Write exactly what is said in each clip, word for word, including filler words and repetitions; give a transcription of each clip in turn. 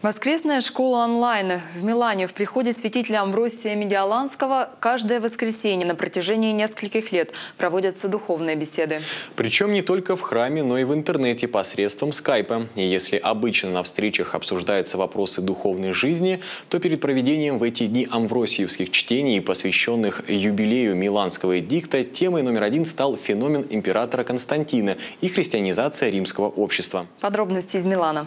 Воскресная школа онлайн в Милане в приходе святителя Амвросия Медиоланского каждое воскресенье на протяжении нескольких лет проводятся духовные беседы. Причем не только в храме, но и в интернете посредством скайпа. И если обычно на встречах обсуждаются вопросы духовной жизни, то перед проведением в эти дни амвросиевских чтений, посвященных юбилею Миланского эдикта, темой номер один стал феномен императора Константина и христианизация римского общества. Подробности из Милана.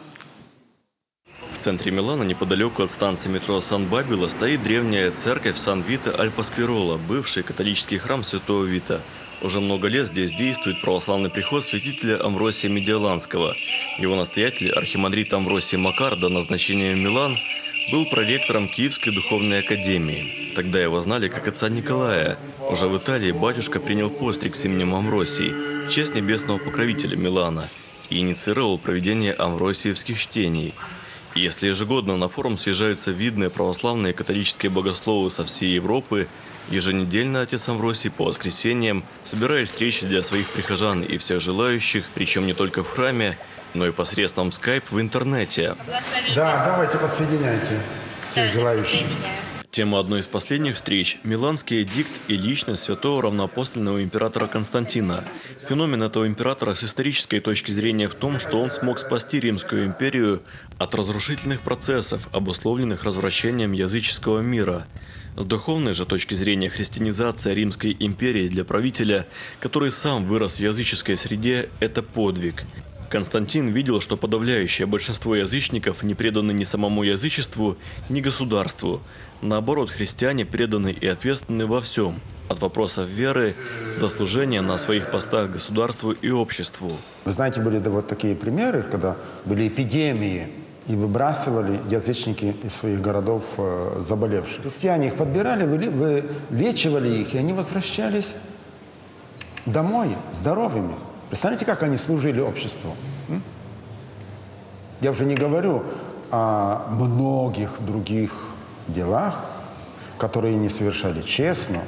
В центре Милана, неподалеку от станции метро Сан-Бабило, стоит древняя церковь Сан-Вита-аль-Пасквирола, бывший католический храм Святого Вита. Уже много лет здесь действует православный приход святителя Амвросия Медиоланского. Его настоятель, архимандрит Амвросий Макар, до назначения в Милан был проректором Киевской духовной академии. Тогда его знали как отца Николая. Уже в Италии батюшка принял постриг с именем Амвросий, в честь небесного покровителя Милана, и инициировал проведение амвросиевских чтений. Если ежегодно на форум съезжаются видные православные католические богословы со всей Европы, еженедельно отец Амвросий по воскресеньям собирает встречи для своих прихожан и всех желающих, причем не только в храме, но и посредством скайп в интернете. Да, давайте подсоединяйте всех желающих. Тема одной из последних встреч – Миланский эдикт и личность святого равноапостольного императора Константина. Феномен этого императора с исторической точки зрения в том, что он смог спасти Римскую империю от разрушительных процессов, обусловленных развращением языческого мира. С духовной же точки зрения христианизация Римской империи для правителя, который сам вырос в языческой среде – это подвиг. Константин видел, что подавляющее большинство язычников не преданы ни самому язычеству, ни государству. Наоборот, христиане преданы и ответственны во всем, от вопросов веры до служения на своих постах государству и обществу. Вы знаете, были да, вот такие примеры, когда были эпидемии, и выбрасывали язычники из своих городов э, заболевших. Христиане их подбирали, вы, вылечивали их, и они возвращались домой здоровыми. Представляете, как они служили обществу? М? Я уже не говорю о многих других делах, которые они совершали честно,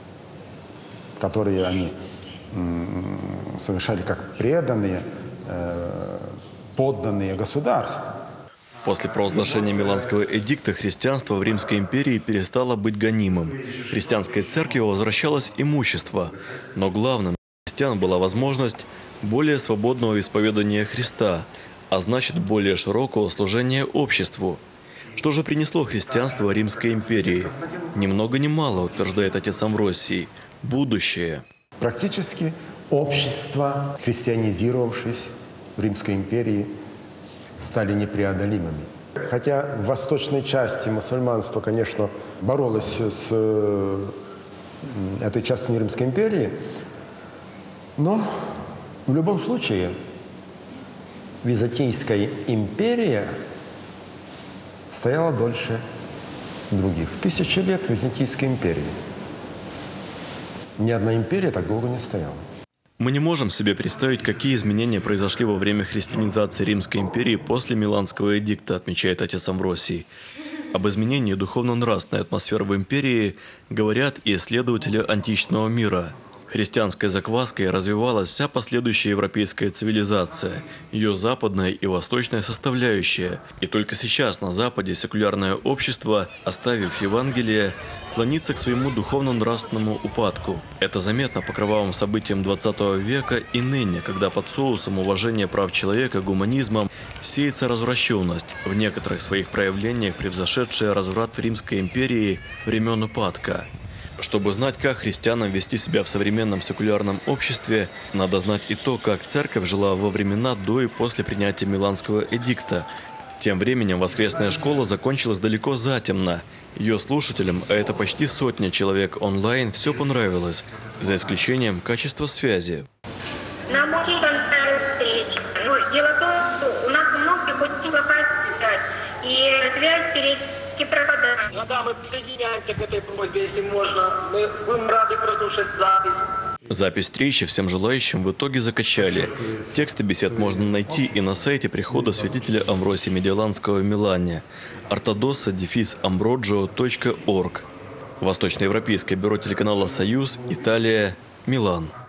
которые они м, совершали как преданные, э, подданные государству. После провозглашения Миланского эдикта христианство в Римской империи перестало быть гонимым. Христианской церкви возвращалось имущество, но главным для христиан была возможность более свободного исповедания Христа, а значит более широкого служения обществу. Что же принесло христианство Римской империи? Ни много ни мало, утверждает отец Амвросий, будущее. Практически общества, христианизировавшись в Римской империи, стали непреодолимыми. Хотя в восточной части мусульманство, конечно, боролось с этой частью Римской империи, но в любом случае Византийская империя стояла дольше других. Тысячи лет Византийской империи. Ни одна империя так долго не стояла. Мы не можем себе представить, какие изменения произошли во время христианизации Римской империи после Миланского эдикта, отмечает отец Амвросий. Об изменении духовно-нравственной атмосферы в империи говорят и исследователи античного мира. Христианской закваской развивалась вся последующая европейская цивилизация, ее западная и восточная составляющая. И только сейчас на Западе секулярное общество, оставив Евангелие, клонится к своему духовно-нравственному упадку. Это заметно по кровавым событиям двадцатого века и ныне, когда под соусом уважения прав человека, гуманизмом, сеется развращенность, в некоторых своих проявлениях превзошедшая разврат в Римской империи времен упадка. Чтобы знать, как христианам вести себя в современном секулярном обществе, надо знать и то, как церковь жила во времена до и после принятия Миланского эдикта. Тем временем воскресная школа закончилась далеко затемно. Ее слушателям, а это почти сотня человек онлайн, все понравилось, за исключением качества связи. Нам очень понравилась встреча. Ну, дело в том, что у нас много приходится попасть, и связь периодически пропадает. Ну да, мы присоединяемся к этой просьбе, если можно. Мы будем рады прослушать запись. Запись встречи всем желающим в итоге закачали. Тексты бесед можно найти и на сайте прихода святителя Амвросия Медиоланского в Милане ортодоса дефис амброджио точка орг. Восточноевропейское бюро телеканала «Союз», Италия, Милан.